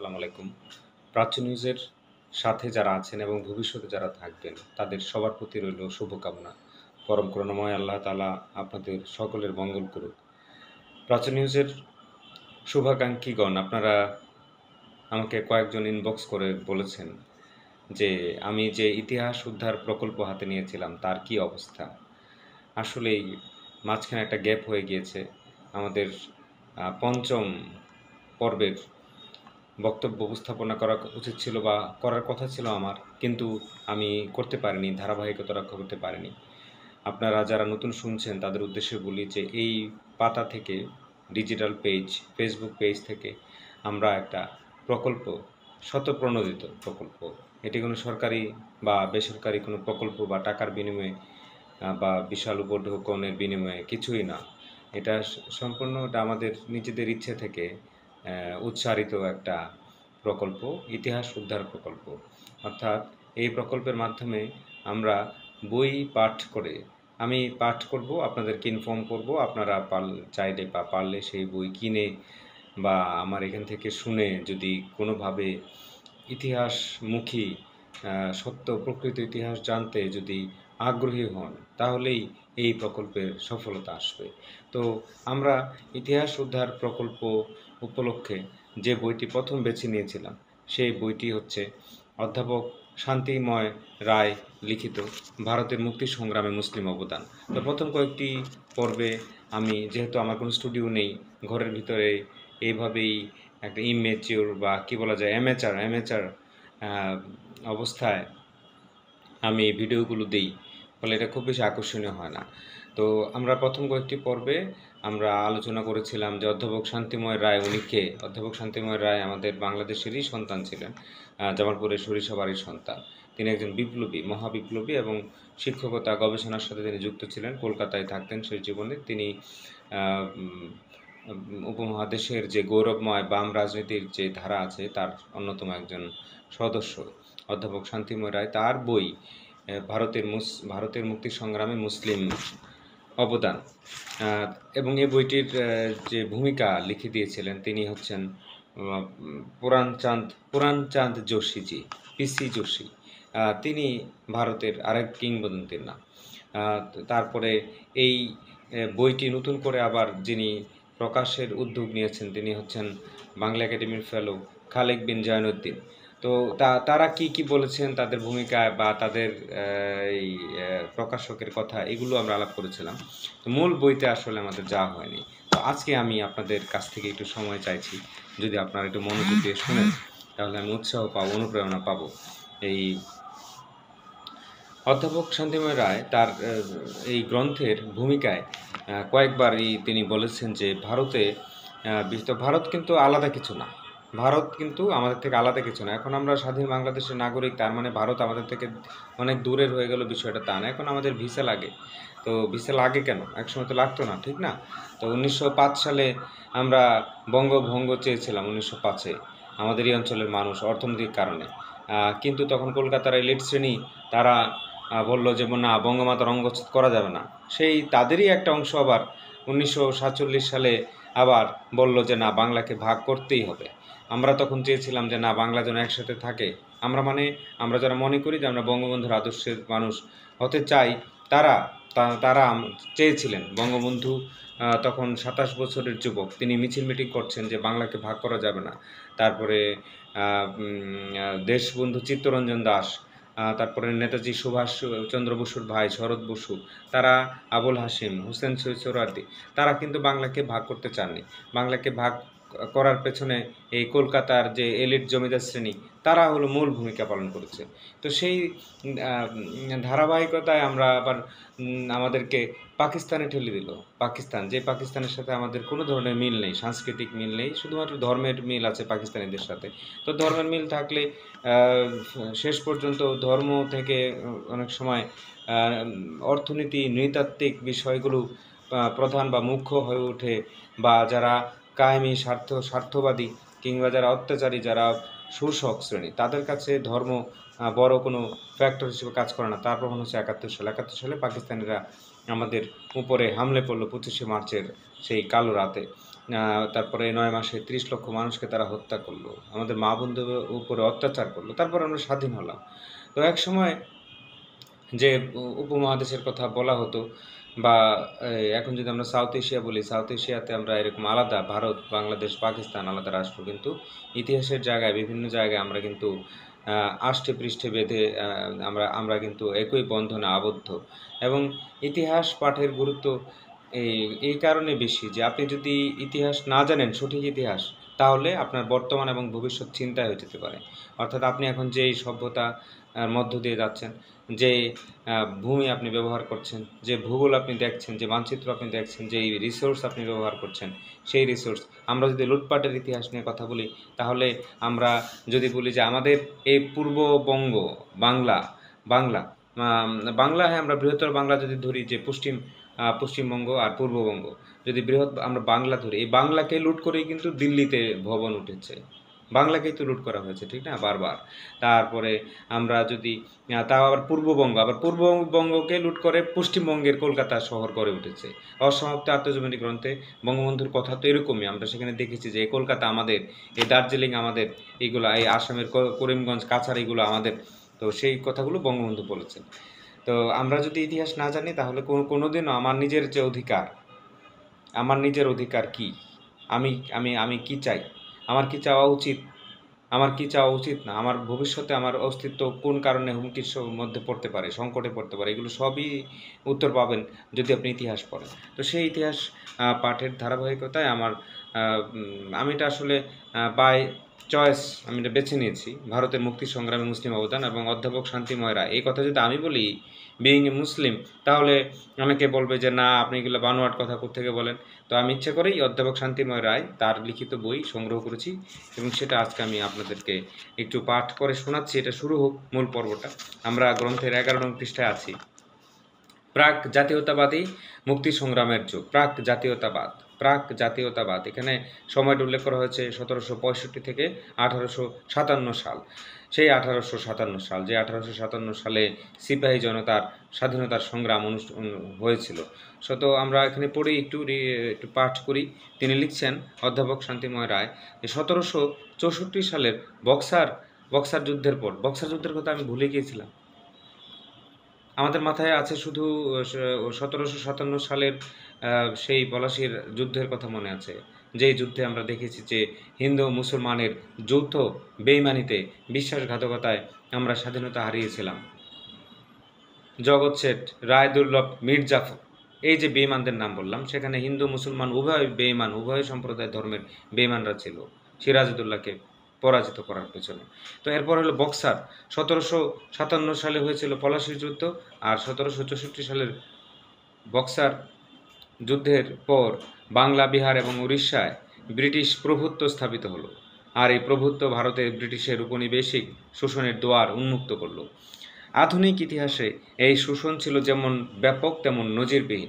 আসসালামু আলাইকুম। প্রাচ্য নিউজের সাথে যারা আছেন এবং ভবিষ্যতে যারা থাকবেন, তাদের সবার প্রতি রইল শুভকামনা। পরম করুণাময় আল্লাহ তাআলা আপনাদের সকলের মঙ্গল করুক। প্রাচ্য নিউজের শুভাকাঙ্ক্ষীগণ, আপনারা আমাকে কয়েকজন ইনবক্স করে বলেছেন যে, আমি যে ইতিহাস উদ্ধার প্রকল্প হাতে নিয়েছিলাম, তার কী অবস্থা? আসলেই মাঝখানে একটা গ্যাপ হয়ে গিয়েছে। আমাদের ৫ম পর্বের বক্তব্য উপস্থাপনা করা উচিত ছিল বা করার কথা ছিল আমার, কিন্তু আমি করতে পারিনি, ধারাবাহিকতা রক্ষা করতে পারিনি। আপনারা যারা নতুন শুনছেন তাদের উদ্দেশ্যে বলি যে এই পাতা থেকে, ডিজিটাল পেজ, ফেসবুক পেজ থেকে আমরা একটা প্রকল্প, স্বতঃপ্রণোদিত প্রকল্প, এটি কোনো সরকারি বা বেসরকারি কোনো প্রকল্প বা টাকার বিনিময়ে বা বিশাল উপঢৌকনের বিনিময়ে কিছুই না। এটা সম্পূর্ণ এটা আমাদের নিজেদের ইচ্ছে থেকে উৎসারিত একটা প্রকল্প, ইতিহাস উদ্ধার প্রকল্প। অর্থাৎ এই প্রকল্পের মাধ্যমে আমরা বই পাঠ করে, আমি পাঠ করব, আপনাদেরকে ইনফর্ম করব, আপনারা চাইলে বা পারলে সেই বই কিনে বা আমার এখান থেকে শুনে যদি কোনোভাবে ইতিহাসমুখী, সত্য প্রকৃত ইতিহাস জানতে যদি আগ্রহী হন, তাহলেই এই প্রকল্পের সফলতা আসবে। তো আমরা ইতিহাস উদ্ধার প্রকল্প উপলক্ষে যে বইটি প্রথম বেছে নিয়েছিলাম, সেই বইটি হচ্ছে অধ্যাপক শান্তিময় রায় লিখিত ভারতের মুক্তি সংগ্রামে মুসলিম অবদান। তো প্রথম কয়েকটি পর্বে আমি, যেহেতু আমার কোনো স্টুডিও নেই, ঘরের ভিতরে এইভাবেই একটা ইমেচিওর বা কী বলা যায়, অ্যামেচার অবস্থায় আমি ভিডিওগুলো দিই, ফলে এটা খুব বেশি আকর্ষণীয় হয় না। তো আমরা প্রথম কয়েকটি পর্বে আমরা আলোচনা করেছিলাম যে অধ্যাপক শান্তিময় রায় উনি কে। অধ্যাপক শান্তিময় রায় আমাদের বাংলাদেশেরই সন্তান ছিলেন, জামালপুরের সরিষাবাড়ির সন্তান। তিনি একজন বিপ্লবী, মহাবিপ্লবী এবং শিক্ষকতা গবেষণার সাথে তিনি যুক্ত ছিলেন। কলকাতায় থাকতেন সেই জীবনে। তিনি উপমহাদেশের যে গৌরবময় বাম রাজনীতির যে ধারা আছে, তার অন্যতম একজন সদস্য অধ্যাপক শান্তিময় রায়। তার বই ভারতের মুক্তি সংগ্রামে মুসলিম অবদান, এবং এই বইটির যে ভূমিকা লিখে দিয়েছিলেন তিনি হচ্ছেন পুরাণচাঁদ যোশীজি, পিসি যোশী। তিনি ভারতের আরেক কিংবদন্তির নাম। তারপরে এই বইটি নতুন করে আবার যিনি প্রকাশের উদ্যোগ নিয়েছেন তিনি হচ্ছেন বাংলা একাডেমির ফেলো খালেক বিন জয়নুদ্দিন। তো তারা কি বলেছেন, তাদের ভূমিকা বা তাদের এই প্রকাশকের কথা, এগুলো আমরা আলাপ করেছিলাম। তো মূল বইতে আসলে আমাদের যাওয়া হয়নি। তো আজকে আমি আপনাদের কাছ থেকে একটু সময় চাইছি, যদি আপনারা একটু মনোযোগ দিয়ে শুনেন, তাহলে আমি উৎসাহ পাবো, অনুপ্রেরণা পাবো। এই অধ্যাপক শান্তিময় রায় তার এই গ্রন্থের ভূমিকায় কয়েকবারই তিনি বলেছেন যে ভারত কিন্তু আলাদা কিছু না, ভারত কিন্তু আমাদের থেকে আলাদা কিছু না। এখন আমরা স্বাধীন বাংলাদেশের নাগরিক, তার মানে ভারত আমাদের থেকে অনেক দূরের হয়ে গেল, বিষয়টা তা না। এখন আমাদের ভিসা লাগে। তো ভিসা লাগে কেন? একসময় তো লাগতো না, ঠিক না? তো 1905 সালে আমরা বঙ্গভঙ্গ চেয়েছিলাম, 1905-এ আমাদের এই অঞ্চলের মানুষ অর্থনৈতিক কারণে। কিন্তু তখন কলকাতার এলিট শ্রেণী তারা বলল যে না, বঙ্গমাতার অঙ্গচ্ছেদ করা যাবে না। সেই তাদেরই একটা অংশ আবার 1947 সালে আবার বলল যে না, বাংলাকে ভাগ করতেই হবে। আমরা তখন চেয়েছিলাম যে না, বাংলা যেন একসাথে থাকে। আমরা যারা মনে করি যে আমরা বঙ্গবন্ধুর আদর্শের মানুষ হতে চাই, তারা চেয়েছিলেন। বঙ্গবন্ধু তখন 27 বছরের যুবক, তিনি মিছিল মিটিং করছেন যে বাংলাকে ভাগ করা যাবে না। তারপরে দেশবন্ধু চিত্তরঞ্জন দাস, তারপরে নেতাজি সুভাষ চন্দ্র বসুর ভাই শরৎ বসু, তারা আবুল হাশিম, হোসেন শহীদ সোহরাওয়ার্দী, তারা কিন্তু বাংলাকে ভাগ করতে চাননি। বাংলাকে ভাগ করার পেছনে এই কলকাতার যে এলিট জমিদার শ্রেণী, তারা হলো মূল ভূমিকা পালন করেছে। তো সেই ধারাবাহিকতায় আমরা আবার আমাদেরকে পাকিস্তানে ঠেলে দিল। যে পাকিস্তানের সাথে আমাদের কোনো ধরনের মিল নেই, সাংস্কৃতিক মিল নেই, শুধুমাত্র ধর্মের মিল আছে পাকিস্তানিদের সাথে। তো ধর্মের মিল থাকলে শেষ পর্যন্ত ধর্ম থেকে অনেক সময় অর্থনীতি, নৃতাত্ত্বিক বিষয়গুলো প্রধান বা মুখ্য হয়ে ওঠে, বা যারা কায়েমি স্বার্থবাদী কিংবা যারা অত্যাচারী, যারা শোষক শ্রেণী, তাদের কাছে ধর্ম বড় কোনো ফ্যাক্টর হিসেবে কাজ করে না। তার প্রমাণ হচ্ছে 71 সালে পাকিস্তানিরা আমাদের উপরে হামলে পড়লো 25শে মার্চের সেই কালো রাতে। তারপরে 9 মাসে 30 লক্ষ মানুষকে তারা হত্যা করলো, আমাদের মা বোনদের উপরে অত্যাচার করলো, তারপর আমরা স্বাধীন হলাম। তো এক সময় যে উপমহাদেশের কথা বলা হতো, বা এখন যদি আমরা সাউথ এশিয়া বলি, সাউথ এশিয়াতে আমরা এরকম আলাদা, ভারত, বাংলাদেশ, পাকিস্তান আলাদা রাষ্ট্র, কিন্তু ইতিহাসের জায়গায় বিভিন্ন জায়গায় আমরা কিন্তু আষ্টে পৃষ্ঠে বেঁধে আমরা কিন্তু একই বন্ধনে আবদ্ধ। এবং ইতিহাস পাঠের গুরুত্ব এই এই কারণে বেশি যে আপনি যদি ইতিহাস না জানেন, সঠিক ইতিহাস, তাহলে আপনার বর্তমান এবং ভবিষ্যৎ চিন্তায় হয়ে যেতে পারে। অর্থাৎ আপনি এখন যেই সভ্যতা মধ্য দিয়ে যাচ্ছেন, যে ভূমি আপনি ব্যবহার করছেন, যে ভূগোল আপনি দেখছেন, যে মানচিত্র আপনি দেখছেন, যে রিসোর্স আপনি ব্যবহার করছেন, সেই রিসোর্স, আমরা যদি লুটপাটের ইতিহাস নিয়ে কথা বলি, তাহলে আমরা যদি বলি যে আমাদের এই পূর্ববঙ্গ, বাংলা বাংলা বাংলা হ্যাঁ, আমরা বৃহত্তর বাংলা যদি ধরি, যে পশ্চিমবঙ্গ আর পূর্ববঙ্গ, যদি বৃহৎ আমরা বাংলা ধরি, এই বাংলাকে লুট করেই কিন্তু দিল্লিতে ভবন উঠেছে, বাংলাকেই তো লুট করা হয়েছে, ঠিক না, বারবার। তারপরে আমরা যদি তাও আবার পূর্ববঙ্গকে লুট করে পশ্চিমবঙ্গের কলকাতা শহর করে উঠেছে। অসমাপ্ত আত্মজীবনী গ্রন্থে বঙ্গবন্ধুর কথা তো এরকমই, আমরা সেখানে দেখেছি যে এই কলকাতা আমাদের, এই দার্জিলিং আমাদের, এইগুলো, এই আসামের করিমগঞ্জ, কাছাড়, এগুলো আমাদের। তো সেই কথাগুলো বঙ্গবন্ধু বলেছেন। তো আমরা যদি ইতিহাস না জানি, তাহলে কোনোদিনও আমার নিজের অধিকার কি, আমি আমি আমি কি চাই, আমার কি চাওয়া উচিত, আমার কি চাওয়া উচিত না, আমার ভবিষ্যতে আমার অস্তিত্ব কোন কারণে হুমকির মধ্যে পড়তে পারে, সংকটে পড়তে পারে, এগুলো সবই উত্তর পাবেন যদি আপনি ইতিহাস পড়েন। তো সেই ইতিহাস পাঠের ধারাবাহিকতায় আমি এটা আসলে বাই চয়েস আমি এটা বেছে নিয়েছি, ভারতের মুক্তি সংগ্রামে মুসলিম অবদান এবং অধ্যাপক শান্তিময় রায়। এই কথা যদি আমি বলি বিইং এ মুসলিম, তাহলে অনেকে বলবে যে না, আপনি এগুলো বানোয়াট কথা কোত্থেকে বলেন। তো আমি ইচ্ছে করেই অধ্যাপক শান্তিময় রায় তার লিখিত বই সংগ্রহ করেছি, এবং সেটা আজকে আমি আপনাদেরকে একটু পাঠ করে শোনাচ্ছি। এটা শুরু হোক মূল পর্বটা। আমরা গ্রন্থের 11 নং পৃষ্ঠায় আছি। প্রাক জাতীয়তাবাদী মুক্তি সংগ্রামের যুগ। প্রাক জাতীয়তাবাদ, এখানে সময়টা উল্লেখ করা হয়েছে 1765 থেকে 1857 সাল। সেই 1857 সাল, যে 1857 সালে সিপাহী জনতার স্বাধীনতার সংগ্রাম হয়েছিল। তো আমরা এখানে পড়ে একটু পাঠ করি। তিনি লিখছেন, অধ্যাপক শান্তিময় রায়, যে 1764 সালের বক্সার যুদ্ধের পর, বক্সার যুদ্ধের কথা আমি ভুলে গিয়েছিলাম, আমাদের মাথায় আছে শুধু 1757 সালের সেই পলাশির যুদ্ধের কথা মনে আছে, যেই যুদ্ধে আমরা দেখেছি যে হিন্দু মুসলমানের যৌথ বেইমানিতে, বিশ্বাসঘাতকতায় আমরা স্বাধীনতা হারিয়েছিলাম। জগৎ শেঠ, রায়দুল্লভ, মির্জাফর, এই যে বেইমানদের নাম বললাম, সেখানে হিন্দু মুসলমান উভয় বেইমান, উভয় সম্প্রদায় ধর্মের বেইমানরা ছিল সিরাজউদ্দৌলাকে পরাজিত করার পেছনে। তো এরপর হলো বক্সার, 1757 সালে হয়েছিল পলাশির যুদ্ধ, আর 1764 সালের বক্সার যুদ্ধের পর বাংলা, বিহার এবং উড়িষ্যায় ব্রিটিশ প্রভুত্ব স্থাপিত হলো, আর এই প্রভুত্ব ভারতের ব্রিটিশের উপনিবেশিক শোষণের দুয়ার উন্মুক্ত করল। আধুনিক ইতিহাসে এই শোষণ ছিল যেমন ব্যাপক তেমন নজিরবিহীন।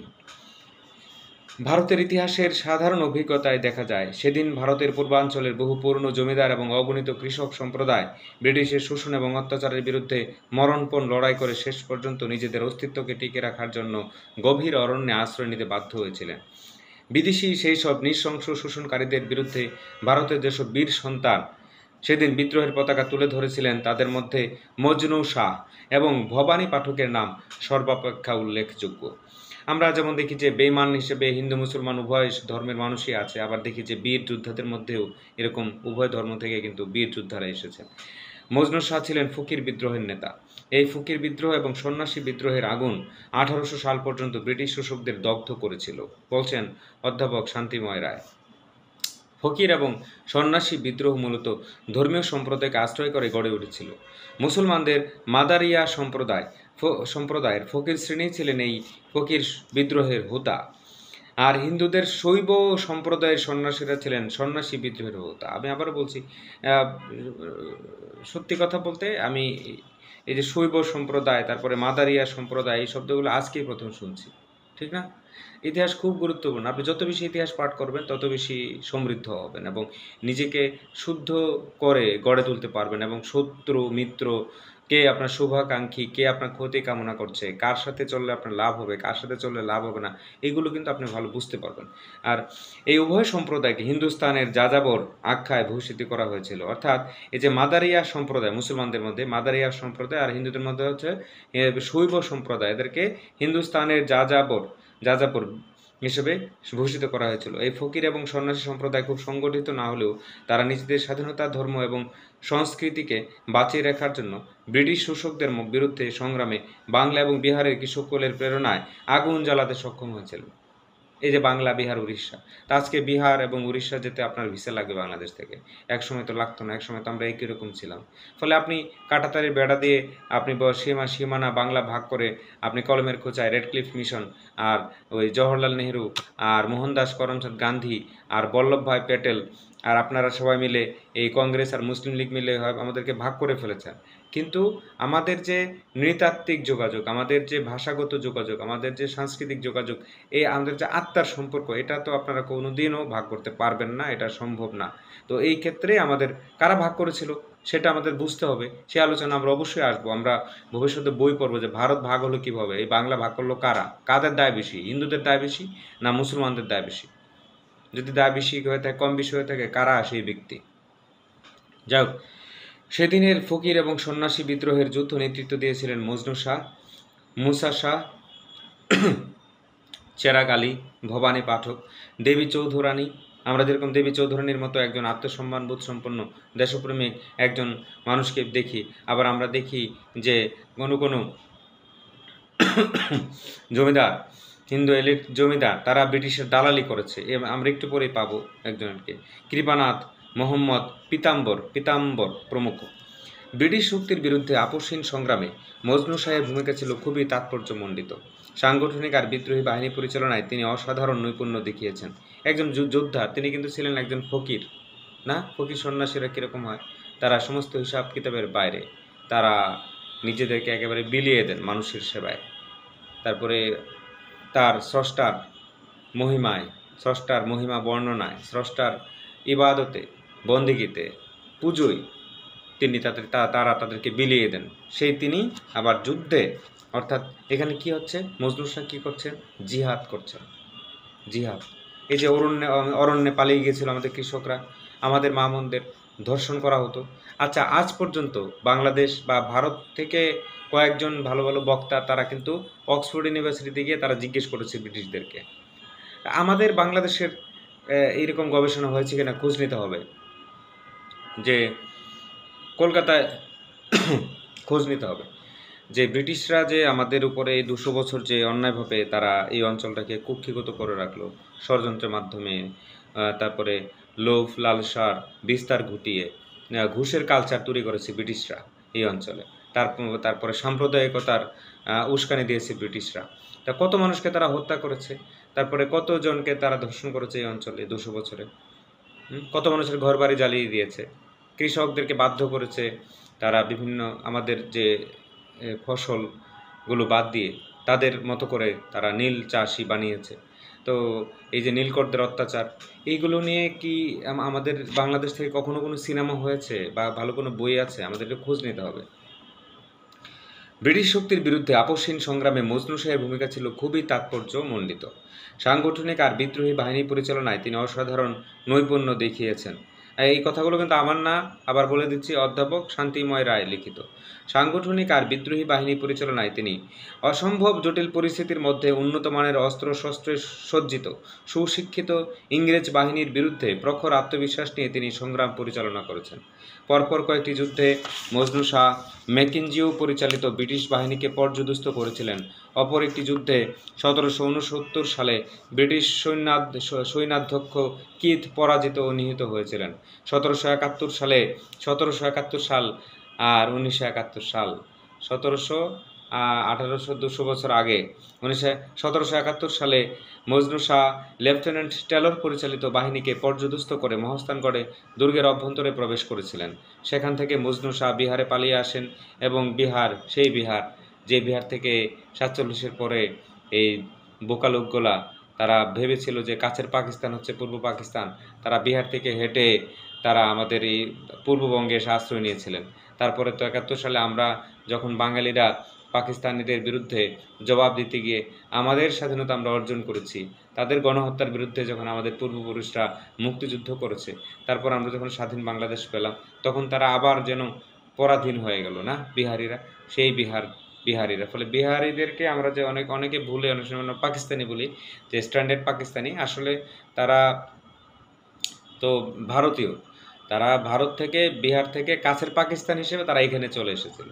ভারতের ইতিহাসের সাধারণ অভিজ্ঞতায় দেখা যায়, সেদিন ভারতের পূর্বাঞ্চলের বহু পুরনো জমিদার এবং অগণিত কৃষক সম্প্রদায় ব্রিটিশের শোষণ এবং অত্যাচারের বিরুদ্ধে মরণপণ লড়াই করে শেষ পর্যন্ত নিজেদের অস্তিত্বকে টিকে রাখার জন্য গভীর অরণ্যে আশ্রয় নিতে বাধ্য হয়েছিলেন। বিদেশি সেই সব নৃশংস শোষণকারীদের বিরুদ্ধে ভারতের যেসব বীর সন্তান সেদিন বিদ্রোহের পতাকা তুলে ধরেছিলেন, তাদের মধ্যে মজনু শাহ এবং ভবানী পাঠকের নাম সর্বাপেক্ষা উল্লেখযোগ্য। আমরা যেমন দেখি যে বেইমান হিসেবে হিন্দু মুসলমান উভয় ধর্মের মানুষই আছে, আবার দেখি যে বীর যোদ্ধাদের মধ্যেও এরকম উভয় ধর্ম থেকে কিন্তু বীর যোদ্ধারা এসেছেন। মজনু শাহ ছিলেন ফকির বিদ্রোহের নেতা। এই ফকির বিদ্রোহ এবং সন্ন্যাসী বিদ্রোহের আগুন 1800 সাল পর্যন্ত ব্রিটিশ শোষকদের দগ্ধ করেছিল, বলছেন অধ্যাপক শান্তিময় রায়। ফকির এবং সন্ন্যাসী বিদ্রোহ মূলত ধর্মীয় সম্প্রদায়কে আশ্রয় করে গড়ে উঠেছিল। মুসলমানদের মাদারিয়া সম্প্রদায়ের ফকির শ্রেণী ছিলেন এই ফকির বিদ্রোহের হোতা, আর হিন্দুদের শৈব সম্প্রদায়ের সন্ন্যাসীরা ছিলেন সন্ন্যাসী বিদ্রোহের হোতা। আমি আবারও বলছি, সত্যি কথা বলতে আমি এই যে শৈব সম্প্রদায়, তারপরে মাদারিয়া সম্প্রদায়, এই শব্দগুলো আজকেই প্রথম শুনছি, ঠিক না? ইতিহাস খুব গুরুত্বপূর্ণ। আপনি যত বেশি ইতিহাস পাঠ করবেন তত বেশি সমৃদ্ধ হবেন এবং নিজেকে শুদ্ধ করে গড়ে তুলতে পারবেন এবং শত্রু, মিত্র, কে আপনার শুভাকাঙ্ক্ষী, কে আপনার ক্ষতি কামনা করছে, কার সাথে চললে আপনার লাভ হবে, কার সাথে চললে লাভ হবে না, এগুলো কিন্তু আপনি ভালো বুঝতে পারবেন। আর এই উভয় সম্প্রদায়কে হিন্দুস্তানের যাযাবর আখ্যায় ভূষিত করা হয়েছিল। অর্থাৎ এই যে মাদারিয়া সম্প্রদায়, মুসলমানদের মধ্যে মাদারিয়া সম্প্রদায় আর হিন্দুদের মধ্যে হচ্ছে শৈব সম্প্রদায়, এদেরকে হিন্দুস্তানের যাযাবর হিসেবে ভূষিত করা হয়েছিল। এই ফকির এবং সন্ন্যাসী সম্প্রদায় খুব সংগঠিত না হলেও তারা নিজেদের স্বাধীনতা, ধর্ম এবং সংস্কৃতিকে বাঁচিয়ে রাখার জন্য ব্রিটিশ শোষকদের বিরুদ্ধে সংগ্রামে বাংলা এবং বিহারের কৃষককুলের প্রেরণায় আগুন জ্বালাতে সক্ষম হয়েছিল। এই যে বাংলা, বিহার, উড়িষ্যা, তা আজকে বিহার এবং উড়িষ্যা যেতে আপনার ভিসা লাগবে বাংলাদেশ থেকে। একসময় তো লাগতো না, একসময় তো আমরা একই রকম ছিলাম। ফলে আপনি কাঁটাতারের বেড়া দিয়ে আপনি সীমানা বাংলা ভাগ করে আপনি কলমের খোঁচায় রেডক্লিফ মিশন আর ওই জওহরলাল নেহরু আর মোহনদাস করমচাঁদ গান্ধী আর বল্লভভাই প্যাটেল আর আপনারা সবাই মিলে এই কংগ্রেস আর মুসলিম লীগ মিলে আমাদেরকে ভাগ করে ফেলেছেন। কিন্তু আমাদের যে নৃতাত্ত্বিক যোগাযোগ, আমাদের যে ভাষাগত যোগাযোগ, আমাদের যে সাংস্কৃতিক যোগাযোগ, এই আমাদের যে আত্মার সম্পর্ক, এটা তো আপনারা কোনোদিনও ভাগ করতে পারবেন না, এটা সম্ভব না। তো এই ক্ষেত্রে আমাদের কারা ভাগ করেছিল সেটা আমাদের বুঝতে হবে। সে আলোচনা আমরা অবশ্যই আসবো। আমরা ভবিষ্যতে বই পড়বো যে ভারত ভাগ হলো কিভাবে, এই বাংলা ভাগ করলো কারা, কাদের দায় বেশি, হিন্দুদের দায় বেশি না মুসলমানদের দায় বেশি? যদি দায় বেশি হয়ে থাকে, কম বেশি হয়ে থাকে, কারা সেই ব্যক্তি? যাই হোক, সেদিনের ফকির এবং সন্ন্যাসী বিদ্রোহের যুদ্ধ নেতৃত্ব দিয়েছিলেন মজনু শাহ, মুসা শাহ, চেরাগ আলী, ভবানী পাঠক, দেবী চৌধুরানী। আমরা যেরকম দেবী চৌধুরানীর মতো একজন আত্মসম্মানবোধ সম্পন্ন দেশপ্রেমিক একজন মানুষকে দেখি, আবার আমরা দেখি যে কোনো কোনো জমিদার, হিন্দু এলিট জমিদার, তারা ব্রিটিশের দালালি করেছে। আমরা একটু পরেই পাবো একজনকে, কৃপানাথ, মোহাম্মদ পীতাম্বর প্রমুখ। ব্রিটিশ শক্তির বিরুদ্ধে আপোষহীন সংগ্রামে মজনু শাহের ভূমিকা ছিল খুবই তাৎপর্যমণ্ডিত। সাংগঠনিক আর বিদ্রোহী বাহিনী পরিচালনায় তিনি অসাধারণ নৈপুণ্য দেখিয়েছেন। একজন যোদ্ধা, তিনি কিন্তু ছিলেন একজন ফকির না? ফকির সন্ন্যাসীরা কীরকম হয়? তারা সমস্ত হিসাব কিতাবের বাইরে, তারা নিজেদেরকে একেবারে বিলিয়ে দেন মানুষের সেবায়। তারপরে তার স্রষ্টার মহিমা বর্ণনায়, স্রষ্টার ইবাদতে, বন্দিগিতে, পুজোয় তারা তাদেরকে বিলিয়ে দেন। তিনি আবার যুদ্ধে, অর্থাৎ এখানে কি হচ্ছে, মজনু শাহ কী করছেন? জিহাদ করছেন। জিহাদ, এই যে অরণ্যে পালিয়ে গিয়েছিল আমাদের কৃষকরা, আমাদের মা বোনদের ধর্ষণ করা হতো। আচ্ছা, আজ পর্যন্ত বাংলাদেশ বা ভারত থেকে কয়েকজন ভালো ভালো বক্তা, তারা কিন্তু অক্সফোর্ড ইউনিভার্সিটিতে গিয়ে তারা জিজ্ঞেস করেছে ব্রিটিশদেরকে, আমাদের বাংলাদেশের এইরকম গবেষণা হয়েছে কিনা খোঁজ নিতে হবে। যে কলকাতায় খোঁজ নিতে হবে যে ব্রিটিশরা যে আমাদের উপরে 200 বছর যে অন্যায়ভাবে তারা এই অঞ্চলটাকে কুক্ষিগত করে রাখলো ষড়যন্ত্রের মাধ্যমে, তারপরে লোভ লালসার বিস্তার ঘটিয়ে ঘুষের কালচার তৈরি করেছে ব্রিটিশরা এই অঞ্চলে। তারপরে সাম্প্রদায়িকতার উস্কানি দিয়েছে ব্রিটিশরা। তা কত মানুষকে তারা হত্যা করেছে, তারপরে কতজনকে তারা ধর্ষণ করেছে এই অঞ্চলে 200 বছরে। কত মানুষের ঘর বাড়ি জ্বালিয়ে দিয়েছে, কৃষকদেরকে বাধ্য করেছে তারা বিভিন্ন আমাদের যে ফসলগুলো বাদ দিয়ে তাদের মতো করে তারা নীল চাষি বানিয়েছে। তো এই যে নীলকরদের অত্যাচার, এইগুলো নিয়ে কি আমাদের বাংলাদেশ থেকে কখনো কোনো সিনেমা হয়েছে বা ভালো কোনো বই আছে? আমাদেরকে খোঁজ নিতে হবে। ব্রিটিশ শক্তির বিরুদ্ধে আপোষহীন সংগ্রামে মজনু শাহের ভূমিকা ছিল খুবই তাৎপর্যমণ্ডিত। সাংগঠনিক আর বিদ্রোহী বাহিনী পরিচালনায় তিনি অসাধারণ নৈপুণ্য দেখিয়েছেন। এই কথাগুলো কিন্তু আমার না, আবার বলে দিচ্ছি, অধ্যাপক শান্তিময় রায় লিখিত। সাংগঠনিক আর বিদ্রোহী বাহিনী পরিচালনায় তিনি অসম্ভব জটিল পরিস্থিতির মধ্যে উন্নত মানের অস্ত্র শস্ত্রে সজ্জিত সুশিক্ষিত ইংরেজ বাহিনীর বিরুদ্ধে প্রখর আত্মবিশ্বাস নিয়ে তিনি সংগ্রাম পরিচালনা করেছেন। পরপর কয়েকটি যুদ্ধে মজনু শাহ ম্যাকেঞ্জিও পরিচালিত ব্রিটিশ বাহিনীকে পর্যুদস্ত করেছিলেন। অপর একটি যুদ্ধে 1769 সালে ব্রিটিশ সৈন্যাধ্যক্ষ কিথ পরাজিত ও নিহত হয়েছিলেন। 1771 সাল আর 1971 সাল, 1800 বছর আগে 1771 সালে মজনু শাহ লেফটেন্যান্ট টেলর পরিচালিত বাহিনীকে পর্যুদস্ত করে মহাস্থানগড়ে দুর্গের অভ্যন্তরে প্রবেশ করেছিলেন। সেখান থেকে মজনু শাহ বিহারে পালিয়ে আসেন এবং সেই বিহার যে বিহার থেকে 47-এর পরে এই বোকা লোকগুলা তারা ভেবেছিল যে কাছের পাকিস্তান হচ্ছে পূর্ব পাকিস্তান, তারা বিহার থেকে হেঁটে তারা আমাদের এই পূর্ববঙ্গে এসে আশ্রয় নিয়েছিলেন। তারপরে তো 71 সালে আমরা যখন বাঙালিরা পাকিস্তানিদের বিরুদ্ধে জবাব দিতে গিয়ে আমাদের স্বাধীনতা আমরা অর্জন করেছি, তাদের গণহত্যার বিরুদ্ধে যখন আমাদের পূর্বপুরুষরা মুক্তিযুদ্ধ করেছে, তারপর আমরা যখন স্বাধীন বাংলাদেশ পেলাম, তখন তারা আবার যেন পরাধীন হয়ে গেল না বিহারিরা, সেই বিহারিরা। ফলে বিহারিদেরকে আমরা যে অনেকে ভুলে অনেক সময় আমরা পাকিস্তানি বলি, যে স্ট্যান্ডার্ড পাকিস্তানি, আসলে তারা তো ভারতীয়। তারা ভারত থেকে, বিহার থেকে কাছের পাকিস্তান হিসেবে তারা এখানে চলে এসেছিল।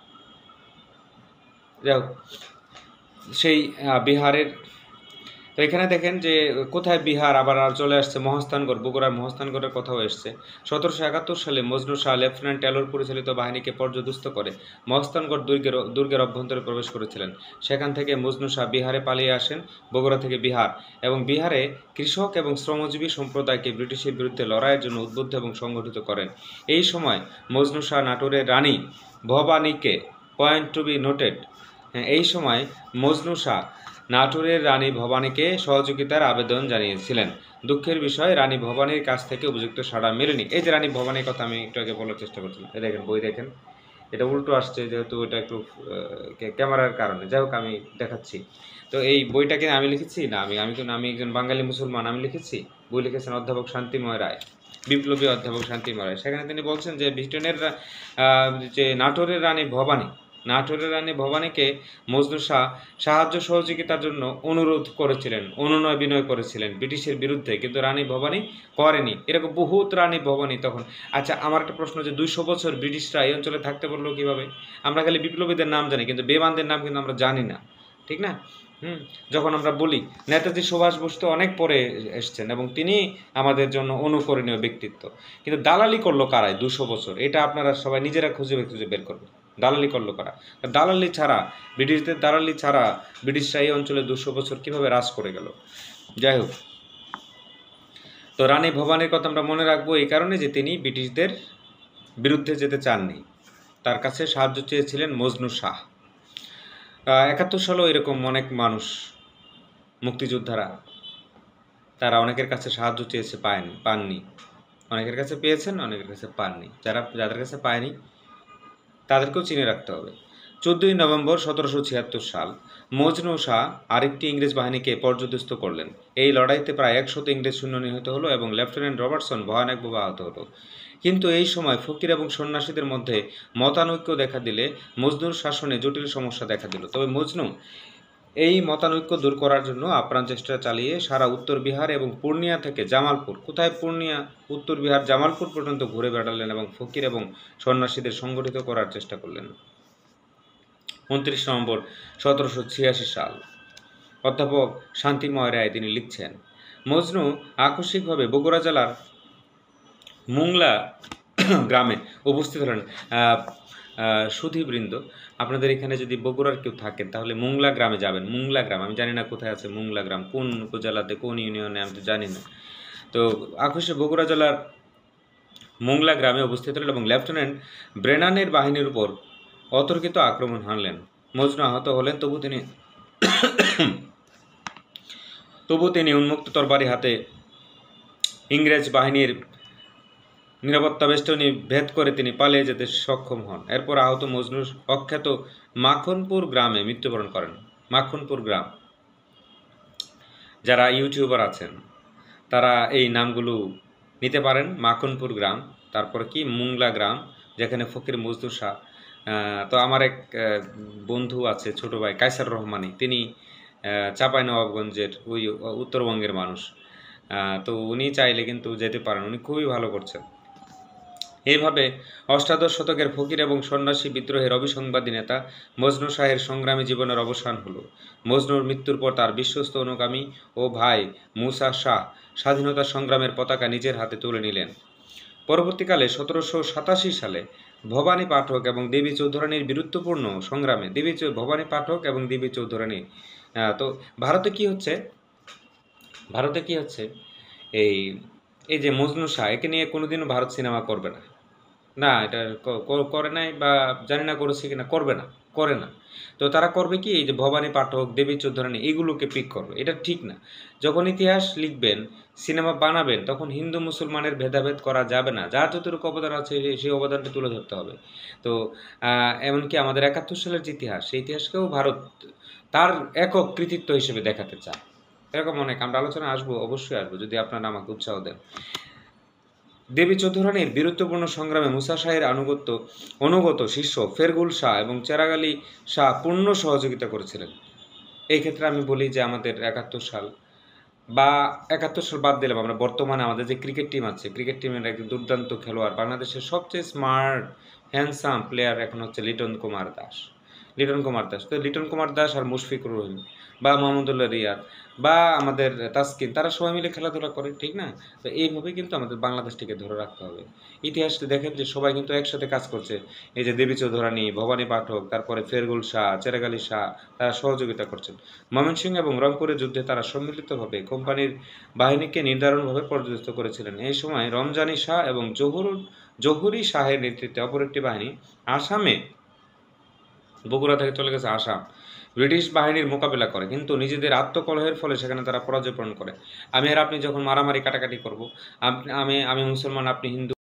যাই হোক, সেই বিহারের, তো এখানে দেখেন যে কোথায় বিহার আবার আর চলে আসছে মহাস্থানগড়, বগুড়ার মহাস্থানগড়ের কথাও এসছে। 1771 সালে মজনু শাহ লেফটেন্যান্ট টেলর পরিচালিত বাহিনীকে পর্যদস্ত করে মহাস্থানগড় দুর্গের অভ্যন্তরে প্রবেশ করেছিলেন। সেখান থেকে মজনু শাহ বিহারে পালিয়ে আসেন, বগুড়া থেকে বিহার, এবং বিহারে কৃষক এবং শ্রমজীবী সম্প্রদায়কে ব্রিটিশের বিরুদ্ধে লড়াইয়ের জন্য উদ্বুদ্ধ এবং সংগঠিত করেন। এই সময় মজনু শাহ নাটোরের রানী ভবানীকে, পয়েন্ট টু বি নোটেড, এই সময় মজনু শাহ নাটোরের রানী ভবানীকে সহযোগিতার আবেদন জানিয়েছিলেন। দুঃখের বিষয়, রানী ভবানীর কাছ থেকে উপযুক্ত সাড়া মেলেনি। এই যে রানী ভবানীর কথা আমি একটু আগে বলার চেষ্টা করছিলাম, এই দেখেন বই দেখেন, এটা উল্টো আসছে যেহেতু এটা একটু ক্যামেরার কারণে, যাই হোক আমি দেখাচ্ছি। তো এই বইটাকে আমি লিখেছি না, আমি একজন বাঙালি মুসলমান, আমি লিখেছি। বই লিখেছেন অধ্যাপক শান্তিময় রায়, বিপ্লবী অধ্যাপক শান্তিময় রায়। সেখানে তিনি বলছেন যে ব্রিটেনের যে নাটোরের রানী ভবানীকে মজনু শাহ সাহায্য সহযোগিতার জন্য অনুরোধ করেছিলেন, অনুনয় বিনয় করেছিলেন ব্রিটিশের বিরুদ্ধে, কিন্তু রানী ভবানী করেনি। এরকম বহুত রানী ভবানী তখন। আচ্ছা, আমার একটা প্রশ্ন, যে 200 বছর ব্রিটিশরা এই অঞ্চলে থাকতে পারলো কিভাবে? আমরা খালি বিপ্লবীদের নাম জানি, কিন্তু বেবানদের নাম কিন্তু আমরা জানি না, ঠিক না? যখন আমরা বলি নেতাজি সুভাষ বসু তো অনেক পরে এসছেন এবং তিনি আমাদের জন্য অনুকরণীয় ব্যক্তিত্ব, কিন্তু দালালি করলো কারাই 200 বছর? এটা আপনারা সবাই নিজেরা খুঁজে বের করবেন। দালালি করলো কারা? ব্রিটিশদের দালালি ছাড়া ব্রিটিশরা এই অঞ্চলে 200 বছর কিভাবে রাজ করে গেল? যাই হোক, তো রানী ভবানীর কথা আমরা মনে রাখবো এই কারণে যে তিনি ব্রিটিশদের বিরুদ্ধে যেতে চাননি, তার কাছে সাহায্য চেয়েছিলেন মজনু শাহ। 71 সালেও এরকম অনেক মানুষ, মুক্তিযোদ্ধারা, তারা অনেকের কাছে সাহায্য চেয়েছে, পাননি। অনেকের কাছে পেয়েছেন, অনেকের কাছে পাননি। যাদের কাছে পায়নি তাদেরকেও চিনে রাখতে হবে। 14 নভেম্বর 1776 সাল মজনু শাহ আরেকটি ইংরেজ বাহিনীকে পর্যদস্ত করলেন। এই লড়াইতে প্রায় 100 ইংরেজ সৈন্য নিহত হলো এবং লেফটেন্যান্ট রবার্টসন ভয়ানকভাবে আহত হলো। কিন্তু এই সময় ফকির এবং সন্ন্যাসীদের মধ্যে মতানৈক্য দেখা দিলে মজনুর শাসনে জটিল সমস্যা দেখা দিল। তবে মজনু এই মতানৈক্য দূর করার জন্য আপ্রাণ চেষ্টা চালিয়ে সারা উত্তর বিহার এবং পূর্ণিয়া থেকে জামালপুর, কোথায় পূর্ণিয়া, উত্তর বিহার জামালপুর পর্যন্ত ঘুরে বেড়ালেন এবং ফকির এবং সন্ন্যাসীদের সংগঠিত করার চেষ্টা করলেন। 29 নভেম্বর 1786 সাল অধ্যাপক শান্তিময় রায় তিনি লিখছেন, মজনু আকস্মিকভাবে বগুড়া জেলার মুংলা গ্রামে উপস্থিত হলেন। সুধীবৃন্দ, আপনাদের এখানে যদি বগুড়ার কেউ থাকেন তাহলে মুংলা গ্রামে যাবেন। মুংলা গ্রাম, আমি জানি না কোথায় আছে মুংলা গ্রাম, কোন উপজেলাতে, কোন ইউনিয়নে, আমি তো জানি না। তো আকস্মিক বগুড়া জেলার মুংলা গ্রামে উপস্থিত হলেন এবং লেফটেন্যান্ট ব্রেনানের বাহিনীর উপর অতর্কিত আক্রমণ হানলেন। মজনু আহত হলেন, তবু তিনি উন্মুক্ত তরবারি হাতে ইংরেজ বাহিনীর নিরাপত্তা বেষ্টনী ভেদ করে তিনি পালিয়ে যেতে সক্ষম হন। এরপর আহত মজনু অখ্যাত মাখনপুর গ্রামে মৃত্যুবরণ করেন। মাখনপুর গ্রাম, যারা ইউটিউবার আছেন তারা এই নামগুলো নিতে পারেন। মাখনপুর গ্রাম, তারপর কি মুংলা গ্রাম, যেখানে ফকির মজনু শাহ, তো আমার এক বন্ধু আছে, ছোট ভাই কায়সার রহমানি, তিনি চাঁপাইনবাবগঞ্জের, ওই উত্তরবঙ্গের মানুষ। তো উনি চাইলে কিন্তু যেতে পারেন, উনি খুবই ভালো করছেন। এইভাবে অষ্টাদশ শতকের ফকির এবং সন্ন্যাসী বিদ্রোহের অবিসংবাদী নেতা মজনু শাহের সংগ্রামী জীবনের অবসান হলো। মজনুর মৃত্যুর পর তার বিশ্বস্ত অনুগামী ও ভাই মুসা শাহ স্বাধীনতা সংগ্রামের পতাকা নিজের হাতে তুলে নিলেন। পরবর্তীকালে 1787 সালে ভবানী পাঠক এবং দেবী চৌধুরানীর বীরত্বপূর্ণ সংগ্রামে ভবানী পাঠক এবং দেবী চৌধুরানী, তো ভারতে কি হচ্ছে এই যে মজনু শাহ, একে নিয়ে কোনোদিনও ভারত সিনেমা করবে না, না, এটা করে নাই, বা জানি না করেছে কিনা, করবে না, করে না। তো তারা করবে কি, এই যে ভবানী পাঠক, দেবী চৌধুরানী, এগুলোকে পিক করবে। এটা ঠিক না। যখন ইতিহাস লিখবেন, সিনেমা বানাবেন, তখন হিন্দু মুসলমানের ভেদাভেদ করা যাবে না। যার যতটুকু অবদান আছে সেই অবদানটা তুলে ধরতে হবে। তো এমনকি আমাদের ৭১ সালের যে ইতিহাস, সেই ইতিহাসকেও ভারত তার একক কৃতিত্ব হিসেবে দেখাতে চায়। এরকম অনেক, আমরা আলোচনায় আসবো, অবশ্যই আসবো, যদি আপনারা আমাকে উৎসাহ দেন। দেবী চৌধুরানীর বীরত্বপূর্ণ সংগ্রামে মুসা শাহের অনুগত শিষ্য ফেরগুল শাহ এবং চেরাগ আলী শাহ পূর্ণ সহযোগিতা করেছিলেন। এই ক্ষেত্রে আমি বলি যে আমাদের ৭১ সাল, বা ৭১ সাল বাদ দিলাম, আমরা বর্তমানে আমাদের যে ক্রিকেট টিম আছে, ক্রিকেট টিমের একজন দুর্দান্ত খেলোয়াড়, বাংলাদেশের সবচেয়ে স্মার্ট হ্যান্ডসাম প্লেয়ার এখন হচ্ছে লিটন কুমার দাস। তো লিটন কুমার দাস আর মুশফিকুর রহিম বা মোহাম্মদুল্লাহ রিয়াদ বা আমাদের তাসকিন, তারা সবাই মিলে খেলাধুলা করে, ঠিক না? তো এইভাবেই কিন্তু আমাদের বাংলাদেশটিকে ধরে রাখতে হবে। ইতিহাসটা দেখেন যে সবাই কিন্তু একসাথে কাজ করছে। এই যে দেবী চৌধুরানী, ভবানী পাঠক, তারপরে ফেরগুল শাহ, চেরাগ আলী শাহ, তারা সহযোগিতা করছেন। ময়মনসিংহ এবং রংপুরের যুদ্ধে তারা সম্মিলিতভাবে কোম্পানির বাহিনীকে নির্ধারণভাবে পর্যবেক্ষণ করেছিলেন। এই সময় রমজানি শাহ এবং জহুরি শাহের নেতৃত্বে অপর একটি বাহিনী আসামে, বগুড়া থেকে চলে গেছে আসাম, ব্রিটিশ বাহিনীর মোকাবিলা করে, কিন্তু নিজেদের আত্মকলহের ফলে সেখানে তারা পরাজয় বরণ করে। আমি আর আপনি যখন মারামারি কাটাকাটি করব, আমি মুসলমান, আপনি হিন্দু,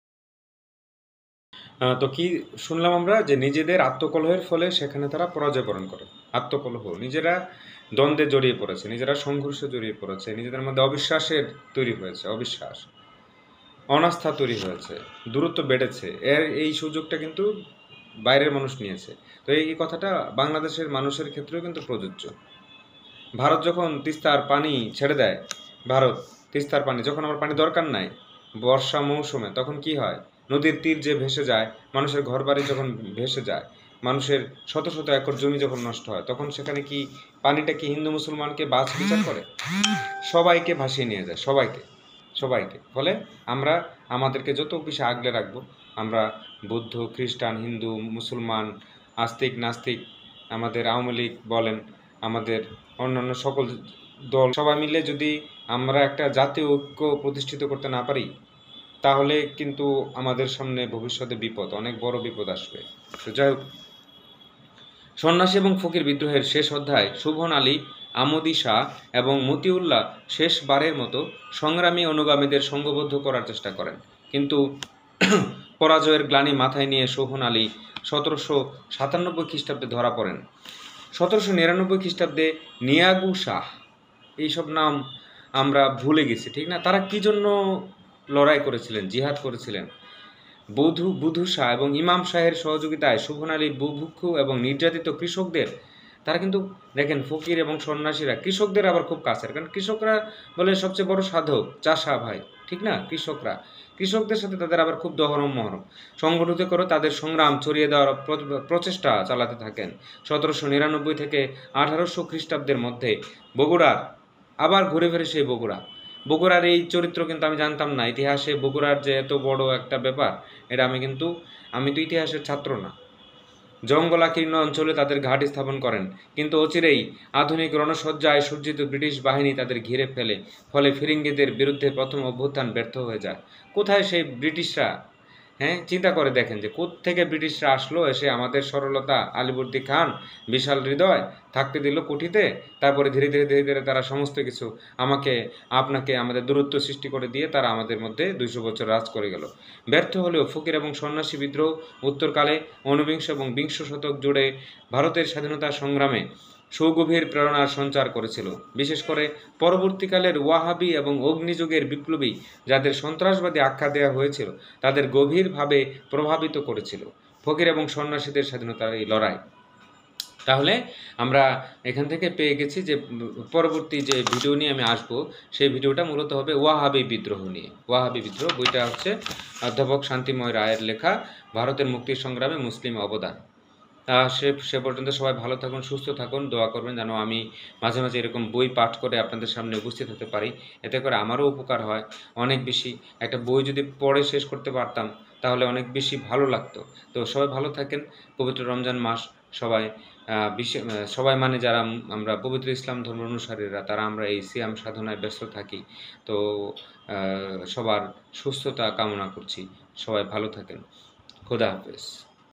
তো কি শুনলাম আমরা, যে নিজেদের আত্মকলহের ফলে সেখানে তারা পরাজয় বরণ করে। আত্মকলহ, নিজেরা দ্বন্দ্বে জড়িয়ে পড়েছে, নিজেরা সংঘর্ষে জড়িয়ে পড়েছে, নিজেদের মধ্যে অবিশ্বাসের তৈরি হয়েছে, অবিশ্বাস, অনাস্থা তৈরি হয়েছে, দূরত্ব বেড়েছে। এই সুযোগটা কিন্তু বাইরের মানুষ নিয়েছে। তো এই কথাটা বাংলাদেশের মানুষের ক্ষেত্রেও কিন্তু প্রযোজ্য। ভারত যখন তিস্তার পানি ছেড়ে দেয়, ভারত তিস্তার পানি যখন আমার পানি দরকার নাই বর্ষা মৌসুমে, তখন কি হয়, নদীর তীর যে ভেসে যায়, মানুষের ঘরবাড়ি যখন ভেসে যায়, মানুষের শত শত একর জমি যখন নষ্ট হয়, তখন সেখানে কি পানিটা কি হিন্দু মুসলমানকে বাছ বিচার করে? সবাইকে ভাসিয়ে নিয়ে যায়, সবাইকে, সবাইকে। ফলে আমরা আমাদেরকে যত বেশি আগলে রাখবো, আমরা বৌদ্ধ, খ্রিস্টান, হিন্দু, মুসলমান, আস্তিক, নাস্তিক, আমাদের আওয়ামী লীগ বলেন, আমাদের অন্যান্য সকল দল, সবাই মিলে যদি আমরা একটা জাতীয় ঐক্য প্রতিষ্ঠিত করতে না পারি, তাহলে কিন্তু আমাদের সামনে ভবিষ্যতে বিপদ, অনেক বড় বিপদ আসবে। তো যাই হোক, সন্ন্যাসী এবং ফকির বিদ্রোহের শেষ অধ্যায় শুভন আলী, আমদি শাহ এবং মতিউল্লাহ শেষবারের মতো সংগ্রামী অনুগামীদের সংঘবদ্ধ করার চেষ্টা করেন, কিন্তু পরাজয়ের গ্লানি মাথায় নিয়ে শোভন আলী ১৭৯৭ খ্রিস্টাব্দে ধরা পড়েন। ১৭৯৯ খ্রিস্টাব্দে নিয়াগু শাহ, এইসব নাম আমরা ভুলে গেছি, ঠিক না? তারা কি জন্য লড়াই করেছিলেন, জিহাদ করেছিলেন? বুধু শাহ এবং ইমাম শাহের সহযোগিতায় শোভন আলী বুভুক্ষু এবং নির্যাতিত কৃষকদের, তারা কিন্তু দেখেন, ফকির এবং সন্ন্যাসীরা কৃষকদের আবার খুব কাছের, কারণ কৃষকরা বলে সবচেয়ে বড় সাধক, চাষা ভাই, ঠিক না? কৃষকদের সাথে তাদের আবার খুব দহরম মহরম, সংগঠিত করে তাদের সংগ্রাম ছড়িয়ে দেওয়ার প্রচেষ্টা চালাতে থাকেন। ১৭৯৯ থেকে ১৮০০ খ্রিস্টাব্দের মধ্যে বগুড়ার, আবার ঘুরে ফিরে সেই বগুড়ার এই চরিত্র কিন্তু আমি জানতাম না। ইতিহাসে বগুড়ার যে এত বড় একটা ব্যাপার, এটা আমি তো ইতিহাসের ছাত্র না। জঙ্গলাকীর্ণ অঞ্চলে তাদের ঘাঁটি স্থাপন করেন, কিন্তু অচিরেই আধুনিক রণসজ্জায় সজ্জিত ব্রিটিশ বাহিনী তাদের ঘিরে ফেলে, ফলে ফিরিঙ্গিদের বিরুদ্ধে প্রথম অভ্যুত্থান ব্যর্থ হয়ে যায়। কোথায় সেই ব্রিটিশরা? হ্যাঁ, চিন্তা করে দেখেন যে কোত্থেকে ব্রিটিশরা আসলো, এসে আমাদের সরলতা, আলীবর্দী খান বিশাল হৃদয় থাকতে দিল কুঠিতে, তারপরে ধীরে ধীরে ধীরে ধীরে তারা সমস্ত কিছু আপনাকে আমাদের দূরত্ব সৃষ্টি করে দিয়ে তারা আমাদের মধ্যে ২০০ বছর রাজ করে গেল। ব্যর্থ হলেও ফকির এবং সন্ন্যাসী বিদ্রোহ উত্তরকালে ঊনবিংশ এবং বিংশ শতক জুড়ে ভারতের স্বাধীনতা সংগ্রামে সুগভীর প্রেরণার সঞ্চার করেছিল। বিশেষ করে পরবর্তীকালের ওয়াহাবি এবং অগ্নিযুগের বিপ্লবী, যাদের সন্ত্রাসবাদী আখ্যা দেওয়া হয়েছিল, তাদের গভীরভাবে প্রভাবিত করেছিল ফকির এবং সন্ন্যাসীদের স্বাধীনতার এই লড়াই। তাহলে আমরা এখান থেকে পেয়ে গেছি যে পরবর্তী যে ভিডিও নিয়ে আমি আসবো, সেই ভিডিওটা মূলত হবে ওয়াহাবি বিদ্রোহ নিয়ে। ওয়াহাবি বিদ্রোহ বইটা হচ্ছে অধ্যাপক শান্তিময় রায়ের লেখা, ভারতের মুক্তির সংগ্রামে মুসলিম অবদান। সে পর্যন্ত সবাই ভালো থাকুন, সুস্থ থাকুন, দোয়া করবেন যেন আমি মাঝে মাঝে এরকম বই পাঠ করে আপনাদের সামনে উপস্থিত হতে পারি। এতে করে আমারও উপকার হয় অনেক বেশি। একটা বই যদি পড়ে শেষ করতে পারতাম তাহলে অনেক বেশি ভালো লাগতো। তো সবাই ভালো থাকেন। পবিত্র রমজান মাস, সবাই সবাই মানে যারা আমরা পবিত্র ইসলাম ধর্ম অনুসারীরা, তারা আমরা এই সিয়াম সাধনায় ব্যস্ত থাকি। তো সবার সুস্থতা কামনা করছি। সবাই ভালো থাকেন। খুদা হাফেজ।